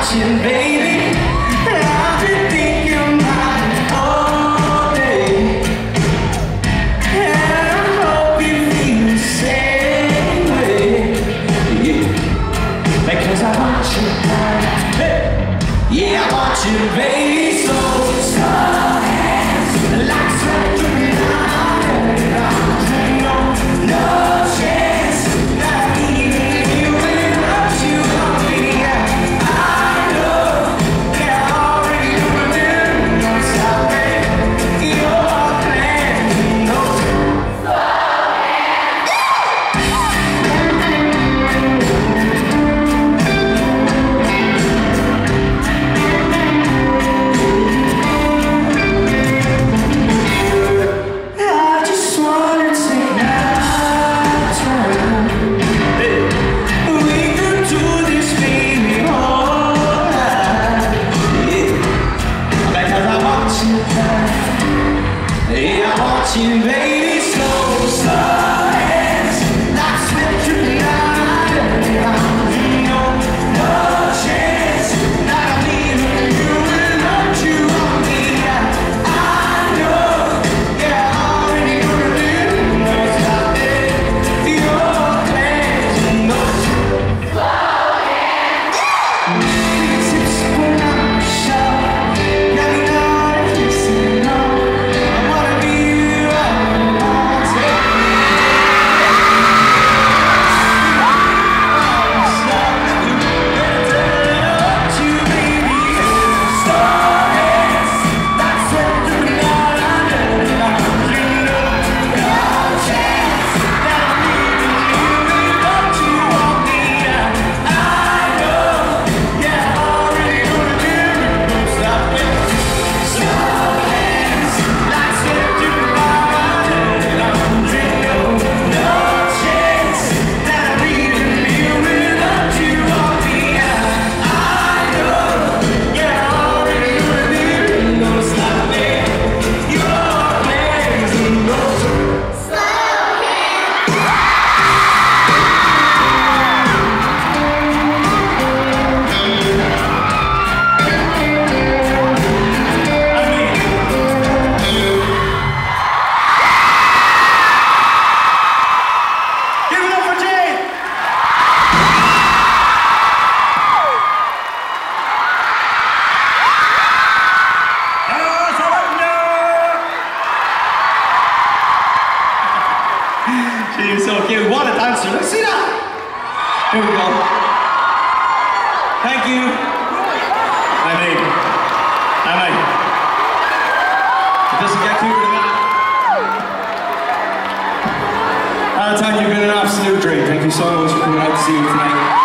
watching, baby. I've been thinking about it all day, and I hope you feel the same way. Yeah, because I want you, hey. Yeah, I want you, baby, so slow hands, like sweat dripping out of your eyes. No chance that I even you without you on me. I know, yeah, I already know what I'm doing. Don't stop it, your plans, you know. I just wanna take my time. We could do this, baby, all night. Yeah, because I want you, yeah, I want you, baby, slow hands, like sweat dripping out of your eyes. No chance that I'm leaving you without you on me. I know, yeah, I already know what to do. No stop it, your plans, you know. Tips when I'm short, got me not listening, no. I wanna be you, I want to. Stop you, better you, baby. Slow hands, like sweat dripping out of your eyes. You know, no chance that I'm leaving you without you on me. I know, yeah, I already know what to do. Don't stop it. Slow hands, like sweat dripping out of your eyes. You know, no chance that I'm leaving you without you on me. I know, yeah, I already know what to do. Don't stop it. Your plans, you know. Give it up for Jay! She's so cute. What a dancer. Let's see that. Here we go. Thank you. I mean. It doesn't get cuter than that. Tanya, you've been an absolute dream. Thank you so much for coming out to see me tonight.